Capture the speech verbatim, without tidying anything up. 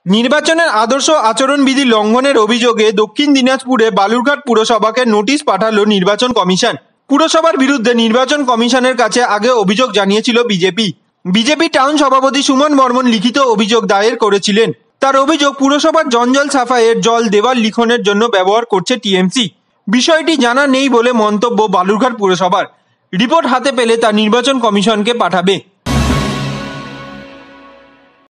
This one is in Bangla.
নির্বাচনের আদর্শ আচরণবিধি লঙ্ঘনের অভিযোগে দক্ষিণ দিনাজপুরে বালুরঘাট পুরসভাকে নোটিশ পাঠালো নির্বাচন কমিশন। পুরসভার বিরুদ্ধে নির্বাচন কমিশনের কাছে আগে অভিযোগ জানিয়েছিল বিজেপি। বিজেপি টাউন সভাপতি সুমন বর্মন লিখিত অভিযোগ দায়ের করেছিলেন। তার অভিযোগ, পুরসভার জঞ্জাল সাফাইয়ের জল দেওয়াল লিখনের জন্য ব্যবহার করছে টিএমসি। বিষয়টি জানা নেই বলে মন্তব্য বালুরঘাট পুরসভার। রিপোর্ট হাতে পেলে তা নির্বাচন কমিশনকে পাঠাবে।